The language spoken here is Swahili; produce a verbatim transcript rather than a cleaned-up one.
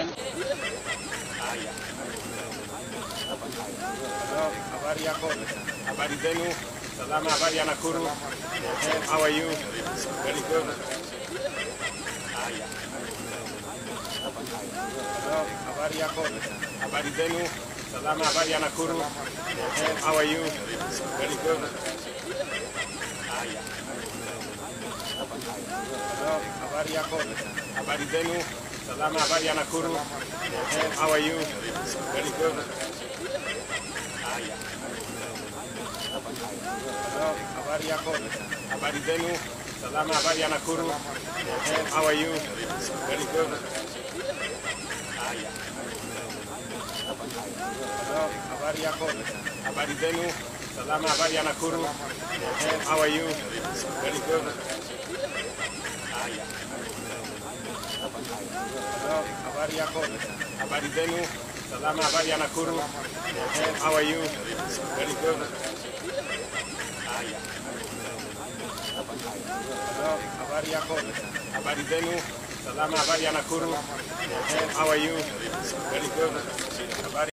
Haya. Hello, habari yako? Habari zenu? Salama, habari ya Nakuru? How are you? Very good. Haya. Hello, habari yako? Habari zenu? Salama, habari ya Nakuru? How are you? Very good. Haya. Hello, habari yako? Habari zenu? Salama, habari ya Nakuru? How are you? Very good. Haya. Hello, habari yako? Habari zenu? Salama, habari ya Nakuru? How are you? Very good. Haya. Hello, habari yako? Habari zenu? Salama, habari ya Nakuru? How are you? Very good. Haya. Hello, habari yako? Habari zenu? Salama, habari ya Nakuru? How are you? Very good. Haya. Hello, habari yako? Habari zenu? Salama, habari ya Nakuru? How are you? Very good. Habari